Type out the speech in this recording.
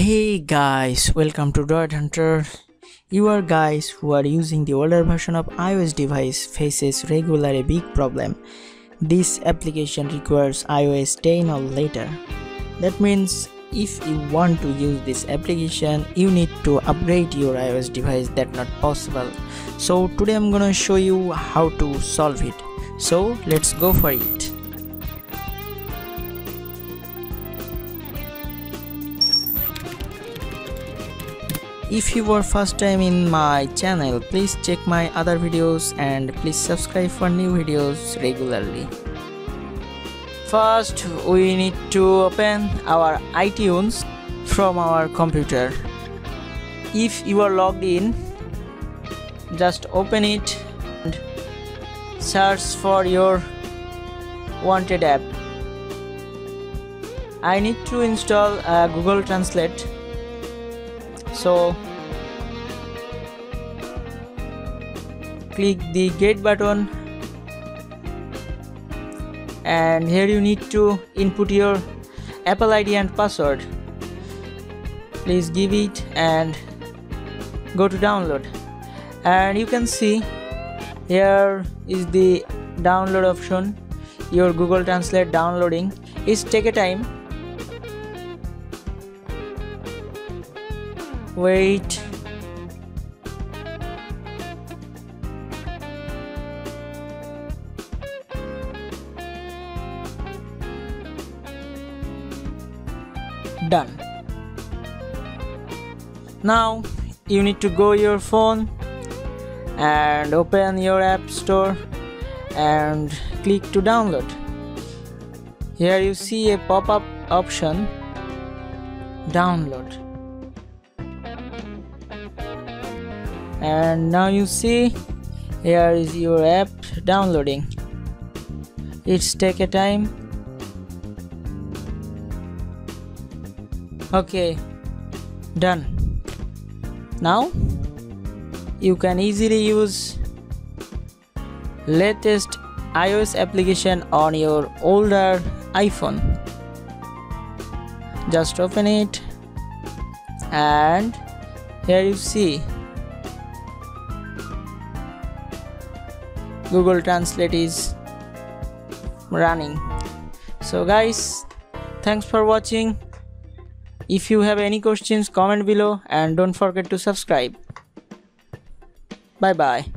Hey guys, welcome to Droid Hunter. You are guys who are using the older version of iOS device faces regularly a big problem. This application requires iOS 10 or later. That means if you want to use this application, you need to upgrade your iOS device. That's not possible. So today I'm gonna show you how to solve it. So let's go for it. If you are first time in my channel, please check my other videos and please subscribe for new videos regularly. First, we need to open our iTunes from our computer. If you are logged in, just open it and search for your wanted app. I need to install Google Translate. So click the get button and here you need to input your Apple ID and password. Please give it and go to download, and you can see here is the download option. Your Google Translate downloading is take a time. Wait. Done. Now you need to go your phone and open your app store and click to download. Here you see a pop-up option, download. And now you see here is your app downloading. It's take a time. Okay, done. Now you can easily use latest iOS application on your older iPhone. Just open it and here you see Google Translate is running. So guys, thanks for watching. If you have any questions, comment below and don't forget to subscribe. Bye bye.